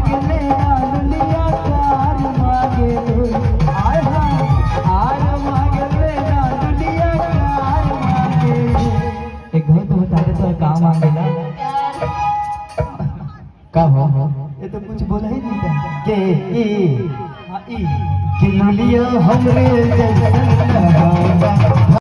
मांगे ले दुनिया प्यार मांगे ले आय हार मांगे ले दुनिया प्यार मांगे। एक भाई तो बता दे तो काम मांगेला का हो ये तो कुछ बोला ही नहीं था के ई कि लुलिया हमरे जैसा